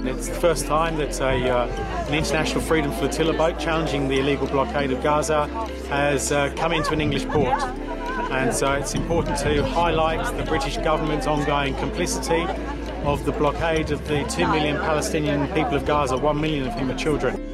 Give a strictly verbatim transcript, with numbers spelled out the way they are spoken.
It's the first time that a, uh, an international freedom flotilla boat challenging the illegal blockade of Gaza has uh, come into an English port. And so it's important to highlight the British government's ongoing complicity of the blockade of the two million Palestinian people of Gaza, one million of whom are children.